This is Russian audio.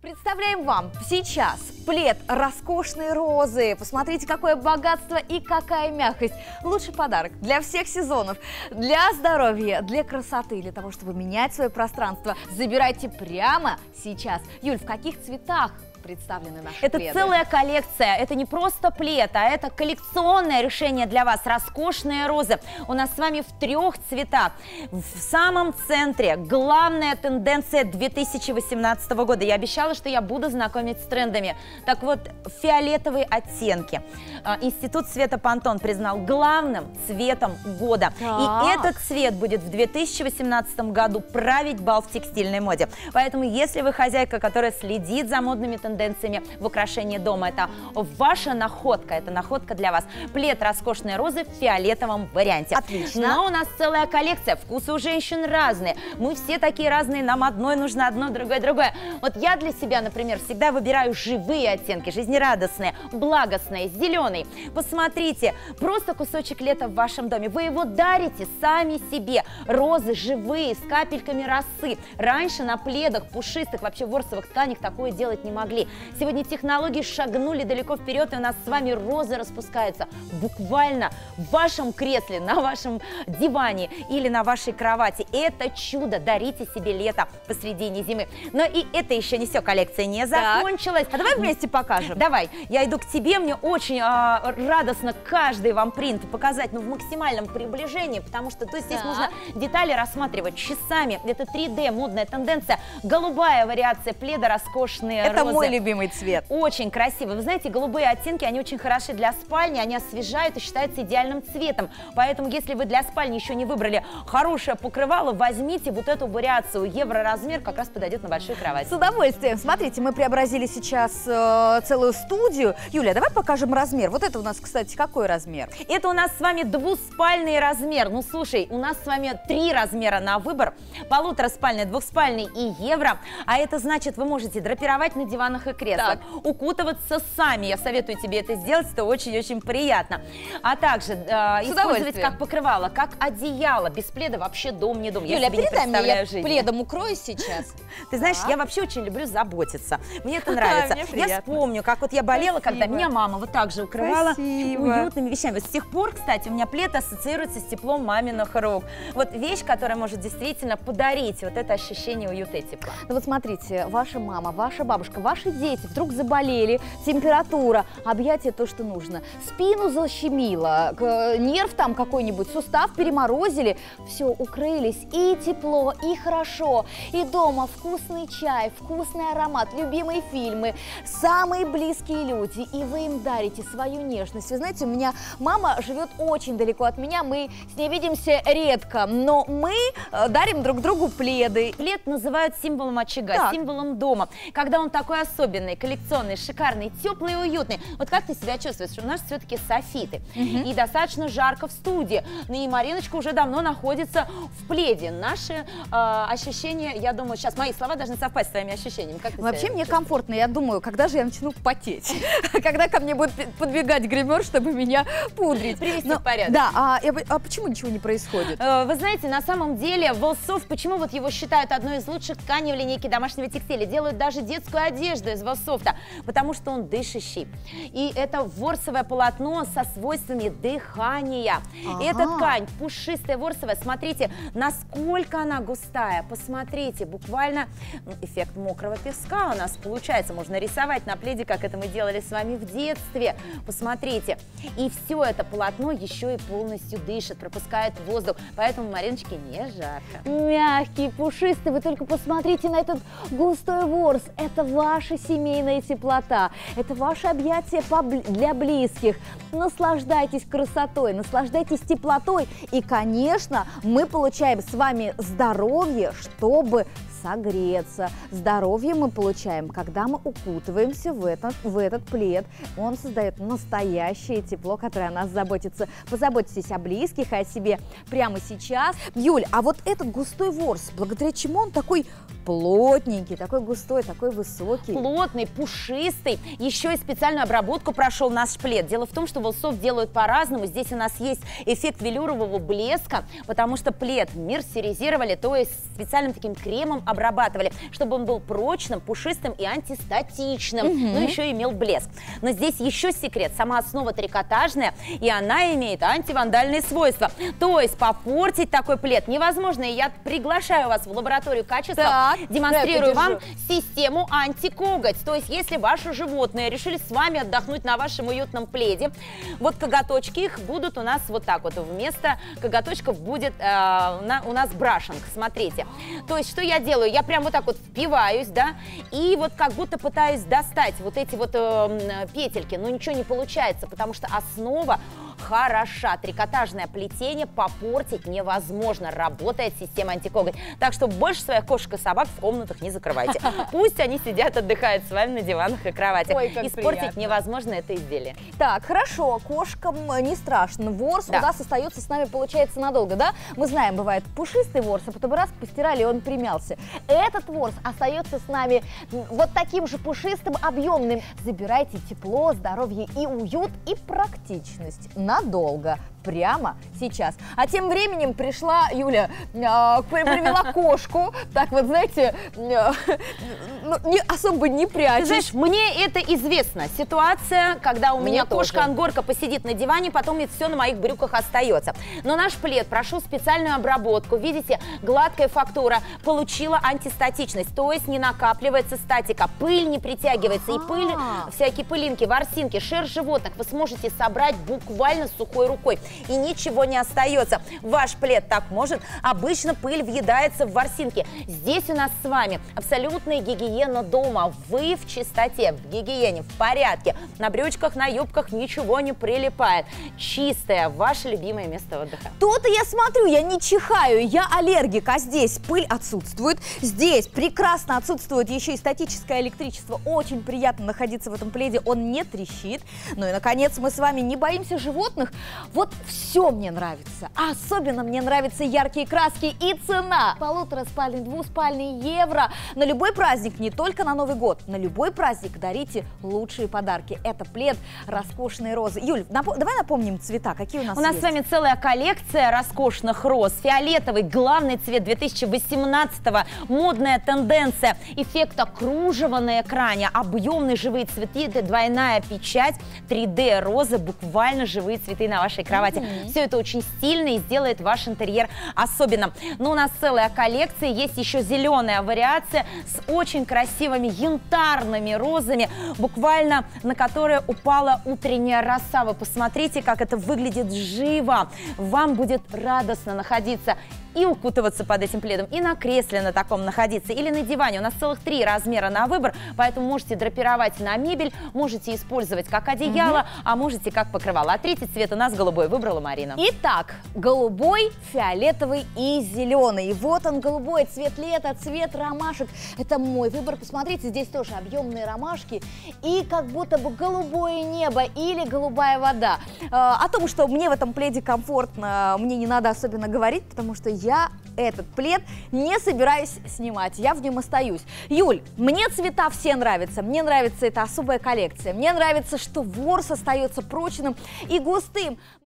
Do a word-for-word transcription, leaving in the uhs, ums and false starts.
Представляем вам сейчас плед роскошной розы. Посмотрите, какое богатство и какая мягкость. Лучший подарок для всех сезонов, для здоровья, для красоты, для того, чтобы менять свое пространство. Забирайте прямо сейчас. Юль, в каких цветах представлены наши Это пледы? целая коллекция, это не просто плед, а это коллекционное решение для вас. Роскошные розы у нас с вами в трех цветах. В самом центре главная тенденция две тысячи восемнадцатого года. Я обещала, что я буду знакомить с трендами. Так вот, фиолетовые оттенки. Институт цвета Пантон признал главным цветом года. Так. И этот цвет будет в две тысячи восемнадцатом году править бал в текстильной моде. Поэтому, если вы хозяйка, которая следит за модными тенденциями, тенденциями в украшении дома, это ваша находка, это находка для вас. Плед роскошной розы в фиолетовом варианте. Отлично. Но у нас целая коллекция, вкусы у женщин разные, мы все такие разные, нам одной нужно одно, другое, другое. Вот я для себя, например, всегда выбираю живые оттенки, жизнерадостные, благостные, зеленый. Посмотрите, просто кусочек лета в вашем доме, вы его дарите сами себе. Розы живые, с капельками росы. Раньше на пледах пушистых, вообще ворсовых тканях такое делать не могли. Сегодня технологии шагнули далеко вперед, и у нас с вами розы распускаются буквально в вашем кресле, на вашем диване или на вашей кровати. Это чудо, дарите себе лето посредине зимы. Но и это еще не все, коллекция не закончилась. А давай вместе покажем. Давай, я иду к тебе, мне очень а, радостно каждый вам принт показать, ну, в максимальном приближении, потому что то есть здесь Так. нужно детали рассматривать часами. Это три дэ, модная тенденция, голубая вариация пледа, роскошные Это розы. мой любимый цвет. Очень красиво. Вы знаете, голубые оттенки, они очень хороши для спальни, они освежают и считаются идеальным цветом. Поэтому, если вы для спальни еще не выбрали хорошее покрывало, возьмите вот эту вариацию. Евро-размер как раз подойдет на большую кровать. С удовольствием. Смотрите, мы преобразили сейчас э, целую студию. Юля, давай покажем размер. Вот это у нас, кстати, какой размер? Это у нас с вами двуспальный размер. Ну, слушай, у нас с вами три размера на выбор. Полутораспальный, двухспальный и евро. А это значит, вы можете драпировать на диванах и креслах, Так. укутываться сами. Я советую тебе это сделать, это очень-очень приятно. А также э, использовать удовольствием. как покрывало, как одеяло. Без пледа вообще дом не дом. Я Юля, себе не передай мне, представляю я жизни. пледом укроюсь сейчас. Ты знаешь, Так. я вообще очень люблю заботиться. Мне это нравится. Мне Я приятно. вспомню, как вот я болела, когда Спасибо. меня мама вот так же укрывала Спасибо. уютными вещами. Вот с тех пор, кстати, у меня плед ассоциируется с теплом маминых рук. Вот вещь, которая может действительно подарить вот это ощущение уюта и тепла. Ну вот смотрите, ваша мама, ваша бабушка, ваши дети вдруг заболели, температура, объятие то, что нужно. Спину защемило, к- нерв там какой-нибудь, сустав переморозили. Все, укрылись, и тепло, и хорошо, и дома вкусный чай, вкусный аромат, любимые фильмы, самые близкие люди, и вы им дарите свою нежность. Вы знаете, у меня мама живет очень далеко от меня, мы с ней видимся редко, но мы э, дарим друг другу пледы. Плед называют символом очага, Так. символом дома. Когда он такой особенный, коллекционный, шикарный, теплый и уютный. Вот как ты себя чувствуешь? У нас все-таки софиты. И достаточно жарко в студии. Ну и Мариночка уже давно находится в пледе. Наши э, ощущения, я думаю, сейчас мои слова должны совпасть с твоими ощущениями. Как ты Вообще себя мне чувствуешь? комфортно, я думаю, когда же я начну потеть, когда ко мне будет подбегать гример, чтобы меня пудрить. Привести Но- в порядок. Да, а, я бы- а почему ничего не происходит? Э, Вы знаете, на самом деле волсов, почему вот его считают одной из лучших тканей в линейке домашнего текстиля? Делают даже детскую одежду из волсофта, потому что он дышащий. И это ворсовое полотно со свойствами дыхания. Ага. Эта ткань пушистая, ворсовая. Смотрите, насколько она густая. Посмотрите, буквально ну, эффект мокрого песка у нас получается. Можно рисовать на пледе, как это мы делали с вами в детстве. Посмотрите. И все это полотно еще и полностью дышит, пропускает воздух. Поэтому Мариночке не жарко. Мягкий, пушистый, вы только посмотрите на этот густой ворс. Это ваша семейная теплота, это ваше объятие побл- для близких. Наслаждайтесь красотой, наслаждайтесь теплотой. И, конечно, мы получаем с вами здоровье, чтобы согреться. Здоровье мы получаем, когда мы укутываемся в этот, в этот плед. Он создает настоящее тепло, которое о нас заботится. Позаботьтесь о близких, о себе прямо сейчас. Юль, а вот этот густой ворс, благодаря чему он такой плотненький, такой густой, такой высокий? Плотный, пушистый, еще и специальную обработку прошел наш плед. Дело в том, что волсов делают по-разному. Здесь у нас есть эффект велюрового блеска, потому что плед мерсеризировали, то есть специальным таким кремом обрабатывали, чтобы он был прочным, пушистым и антистатичным, Угу. но еще и имел блеск. Но здесь еще секрет. Сама основа трикотажная, и она имеет антивандальные свойства. То есть попортить такой плед невозможно. И я приглашаю вас в лабораторию качества, Так, демонстрирую так, вам систему антикоготь. То есть если ваши животные решили с вами отдохнуть на вашем уютном пледе, вот коготочки их будут у нас вот так вот. Вместо коготочков будет э, на, у нас брашинг. Смотрите. То есть что я делаю? Я прям вот так вот впиваюсь, да, и вот как будто пытаюсь достать вот эти вот э, петельки, но ничего не получается, потому что основа хороша. Трикотажное плетение попортить невозможно. Работает система антикоготь. Так что больше своих кошек и собак в комнатах не закрывайте. Пусть они сидят, отдыхают с вами на диванах и кроватях. Ой, как Испортить приятно. невозможно это изделие. Так, хорошо, кошкам не страшно. Ворс Да. у нас остается с нами, получается, надолго, да? Мы знаем, бывает пушистый ворс, а потом раз постирали, и он примялся. Этот ворс остается с нами вот таким же пушистым, объемным. Забирайте тепло, здоровье и уют, и практичность надолго. Прямо сейчас. А тем временем пришла Юля, э, привела кошку, так вот, знаете, э, ну, не, особо не Ты прячась. знаешь, мне это известно. Ситуация, когда у Мне меня тоже. кошка-ангорка посидит на диване, потом и все на моих брюках остается. Но наш плед прошел специальную обработку. Видите, гладкая фактура получила антистатичность, то есть не накапливается статика, пыль не притягивается. И пыль, Ага. всякие пылинки, ворсинки, шерсть животных вы сможете собрать буквально сухой рукой. И ничего не остается. Ваш плед так может. Обычно пыль въедается в ворсинки. Здесь у нас с вами абсолютная гигиена дома. Вы в чистоте, в гигиене, в порядке. На брючках, на юбках ничего не прилипает. Чистое, ваше любимое место отдыха. То-то я смотрю, я не чихаю, я аллергик, а здесь пыль отсутствует, здесь прекрасно отсутствует еще и статическое электричество, очень приятно находиться в этом пледе, он не трещит. Ну и, наконец, мы с вами не боимся животных. Вот все мне нравится, а особенно мне нравятся яркие краски и цена. Полутораспальный, двуспальный, евро. На любой праздник, не только на Новый год, на любой праздник дарите лучшие подарки. Это плед роскошные розы. Юль, напо- давай напомним цвета, какие у нас У нас есть. с вами целая коллекция роскошных роз. Фиолетовый, главный цвет две тысячи восемнадцатого. Модная тенденция. Эффекта кружева на экране. Объемные живые цветы. Это двойная печать. три дэ розы. Буквально живые цветы на вашей кровати. Мгм. Все это очень стильно и сделает ваш интерьер особенным. Но у нас целая коллекция. Есть еще зеленая вариация с очень красивыми янтарными розами. Буквально на которые упала утренняя роса. Вы посмотрите, как это выглядит живо. Вам будет радостно находиться и укутываться под этим пледом, и на кресле на таком находиться, или на диване. У нас целых три размера на выбор, поэтому можете драпировать на мебель, можете использовать как одеяло, а можете как покрывало. А третий цвет у нас голубой, выбрала Марина. Итак, голубой, фиолетовый и зеленый. И вот он, голубой, цвет лета, цвет ромашек. Это мой выбор. Посмотрите, здесь тоже объемные ромашки и как будто бы голубое небо или голубая вода. Э, О том, что мне в этом пледе комфортно, мне не надо особенно говорить, потому что я этот плед не собираюсь снимать, я в нем остаюсь. Юль, мне цвета все нравятся, мне нравится эта особая коллекция, мне нравится, что ворс остается прочным и густым.